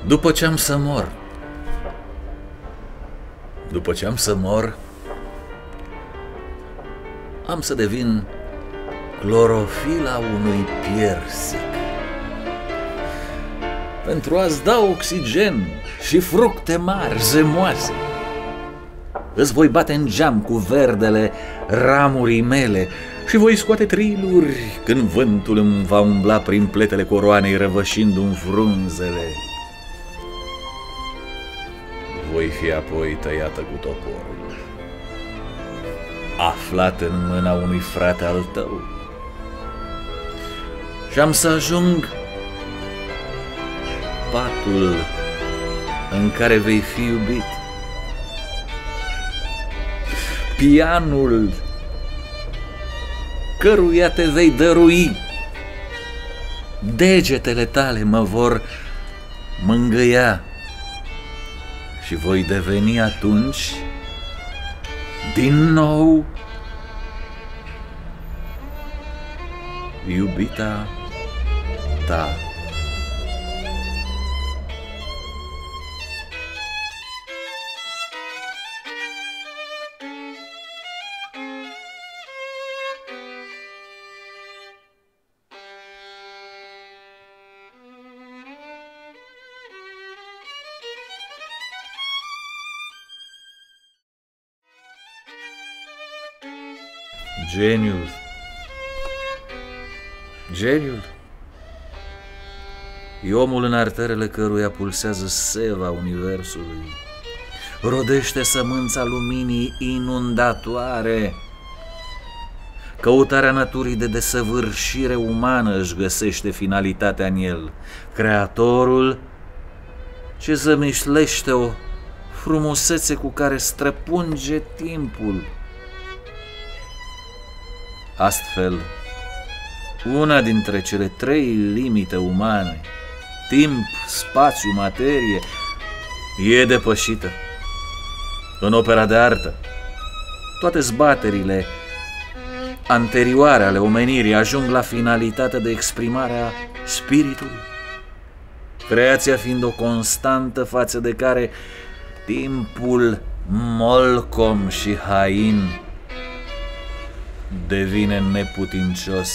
După ce am să mor, am să devin clorofila unui piersic, pentru a-ți da oxigen și fructe mari, zemoase. Îți voi bate în geam cu verdele ramurii mele și voi scoate triluri când vântul îmi va umbla prin pletele coroanei, răvășindu-mi frunzele. Voi fi apoi tăiată cu toporul, aflat în mâna unui frate al tău, și am să ajung patul în care vei fi iubit, pianul căruia te vei dărui. Degetele tale mă vor mângâia și voi deveni atunci din nou iubita ta. Geniul e omul în arterele căruia pulsează seva universului, rodește sămânța luminii inundatoare. Căutarea naturii de desăvârșire umană își găsește finalitatea în el. Creatorul ce zămișlește o frumusețe cu care străpunge timpul. Astfel, una dintre cele trei limite umane, timp, spațiu, materie, e depășită. În opera de artă, toate zbaterile anterioare ale omenirii ajung la finalitatea de exprimare a spiritului, creația fiind o constantă față de care timpul molcom și hain devine neputincios.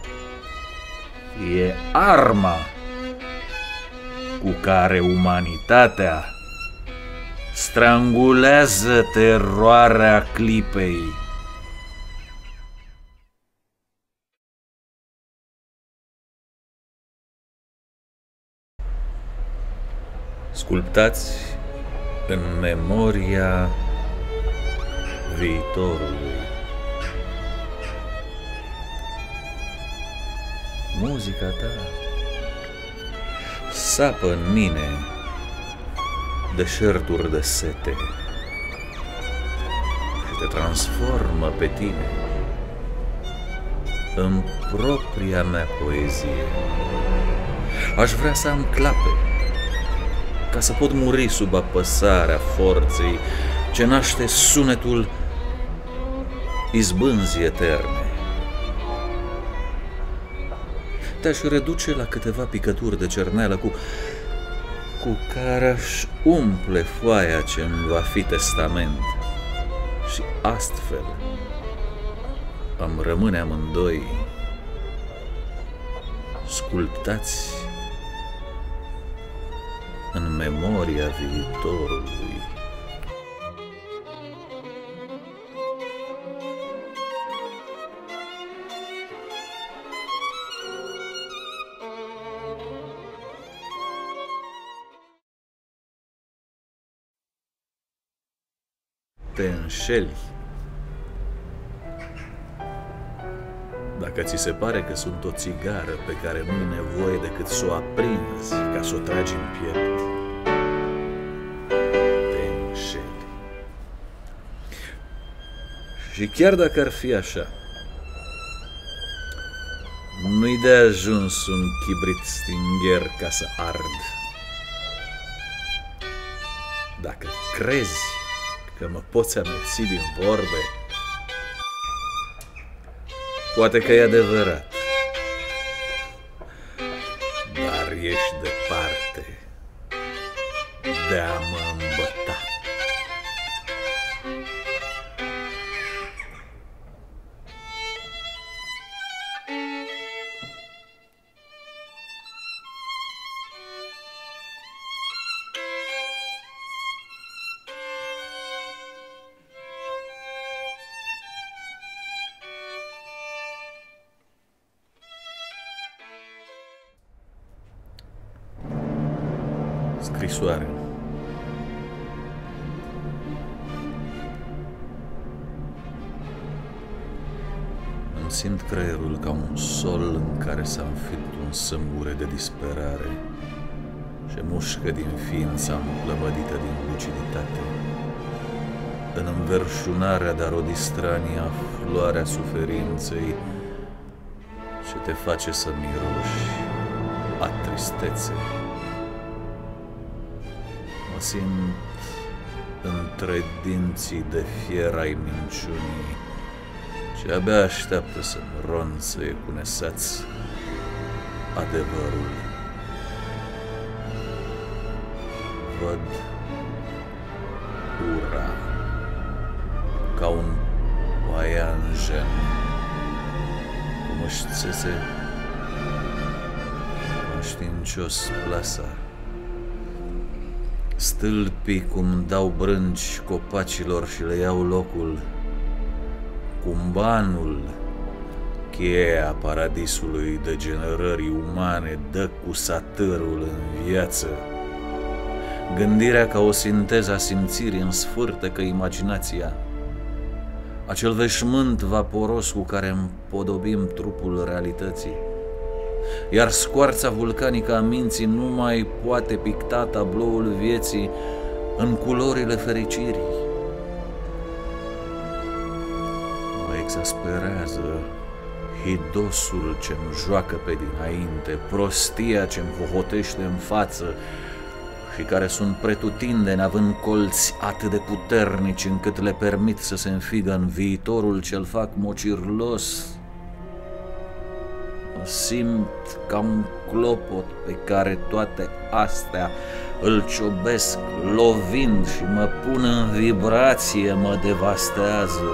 E arma cu care umanitatea strangulează teroarea clipei. Sculptați în memoria viitorului. Muzica ta sapă în mine deșerturi de sete și te transformă pe tine în propria mea poezie. Aș vrea să am clape ca să pot muri sub apăsarea forței ce naște sunetul izbânzii eterne. Te-aș reduce la câteva picături de cerneală cu care aș umple foaia ce îmi va fi testament. Și astfel am rămâne amândoi sculptați în memoria viitorului. Te înșeli dacă ți se pare că sunt o țigară pe care nu-i nevoie decât să o aprinzi ca să o tragi în piept. Te înșeli. Și chiar dacă ar fi așa, nu-i de ajuns un chibrit stingher ca să ard. Dacă crezi că mă poți ameți din vorbe, poate că e adevărat, dar ești departe de a mă îmbăta. Scrisoare. Îmi simt creierul ca un sol în care s-a înfipt un sâmbure de disperare și mușcă din ființa plămădită din luciditate. În înverșunarea de a rodi strania floarea suferinței ce te face să miroși a tristețe. Mă simt între dinții de fier ai minciunii și abia așteaptă să-mi ronțăie cu nesaț adevărul. Văd ura ca un paianjen cum își țese conștiincios plasa. Stâlpii cum dau brânci copacilor și le iau locul, cumbanul, cheia paradisului degenerării umane, dă cu satârul în viață. Gândirea ca o sinteză a simțirii însfârtecă imaginația, acel veșmânt vaporos cu care împodobim trupul realității. Iar scoarța vulcanică a minții nu mai poate picta tabloul vieții în culorile fericirii. Mă exasperează hidosul ce-mi joacă pe dinainte, prostia ce-mi hohotește în față și care sunt pretutindeni având colți atât de puternici încât le permit să se înfigă în viitorul ce-l fac mocirlos. Mă simt ca un clopot pe care toate astea îl ciobesc, lovind și mă pun în vibrație, mă devastează.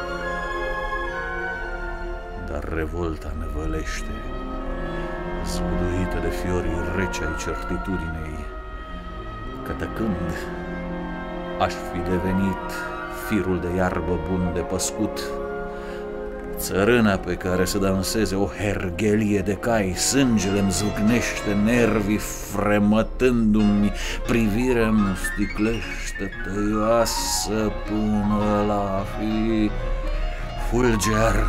Dar revolta năvălește, zguduită de fiorii reci ai certitudinei, că tăcând aș fi devenit firul de iarbă bun de păscut, țărâna pe care să danseze o herghelie de cai, sângele-mi zvâcnește nervii, fremătându-mi privirea-mi sticlește tăioasă până la fi fulger.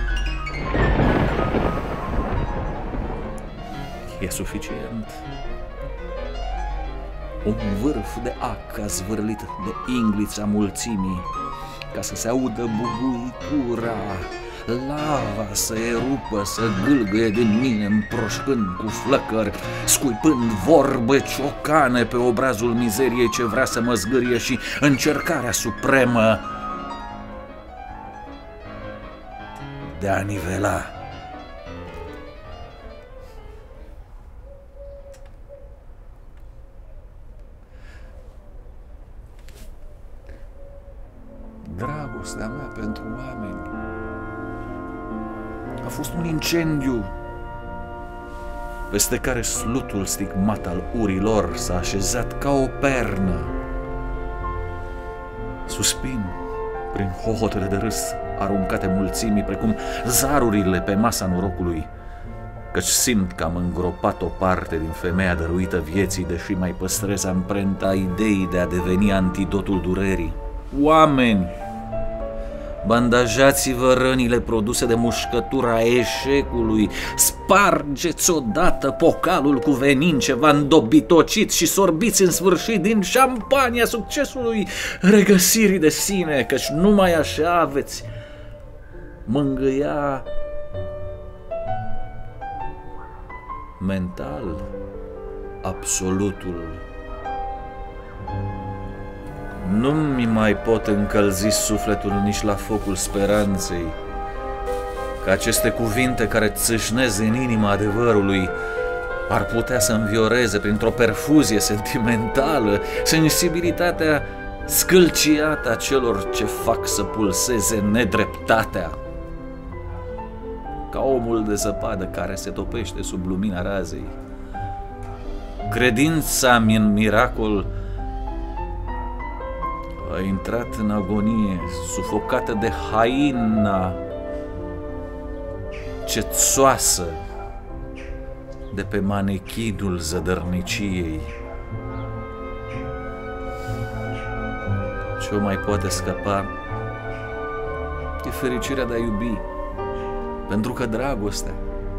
E suficient. Un vârf de aca zvârlit de inglița mulțimii, ca să se audă bubuicura, lava să erupă, să gâlgâie din mine împroșcând cu flăcări, scuipând vorbe ciocane pe obrazul mizeriei ce vrea să mă zgârie și încercarea supremă de a nivela. Dragostea mea pentru oameni a fost un incendiu peste care slutul stigmat al urilor s-a așezat ca o pernă. Suspin prin hohotele de râs aruncate mulțimii precum zarurile pe masa norocului, căci simt că am îngropat o parte din femeia dăruită vieții, deși mai păstrez amprenta ideii de a deveni antidotul durerii. Oameni, bandajați-vă rănile produse de mușcătura eșecului, spargeți odată pocalul cu venin ce v-a îndobitocit și sorbiți în sfârșit din șampania succesului, regăsirii de sine, căci numai așa veți mângâia mental absolutul. Nu-mi mai pot încălzi sufletul nici la focul speranței, că aceste cuvinte care țâșnesc în inima adevărului ar putea să învioreze printr-o perfuzie sentimentală sensibilitatea scâlciată a celor ce fac să pulseze nedreptatea. Ca omul de zăpadă care se topește sub lumina razei, credința-mi în miracol a intrat în agonie, sufocată de haina ce țoasă de pe manechinul zădărniciei. Ce o mai poate scăpa e fericirea de a iubi, pentru că dragostea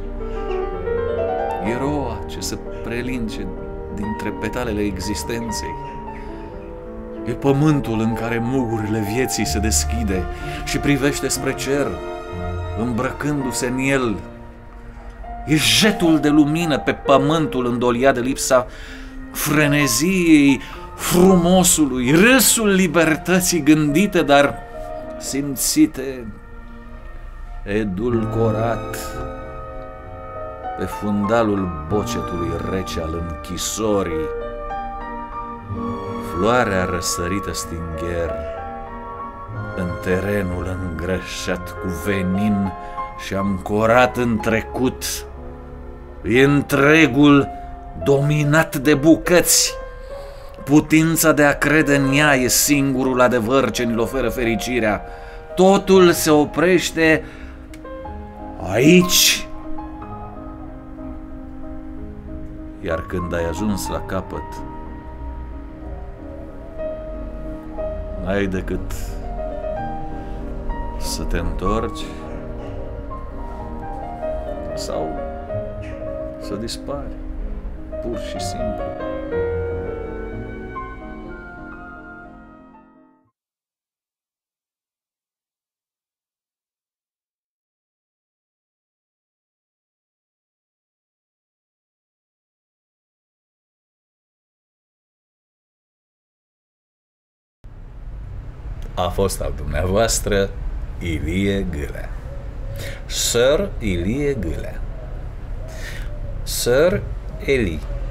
e roa ce se prelinge dintre petalele existenței. E pământul în care mugurile vieții se deschide și privește spre cer, îmbrăcându-se în el. E jetul de lumină pe pământul îndoliat de lipsa freneziei frumosului, râsul libertății gândite, dar simțite, edulcorat pe fundalul bocetului rece al închisorii. Floarea răsărită stingher în terenul îngrășat cu venin și ancorat în trecut, e întregul dominat de bucăți. Putința de a crede în ea e singurul adevăr ce ni-l oferă fericirea. Totul se oprește aici. Iar când ai ajuns la capăt, n-ai decât să te întorci sau să dispari, pur și simplu. A fost al dumneavoastră Ilie Gâlea. Sir Ilie Gâlea. Sir Eli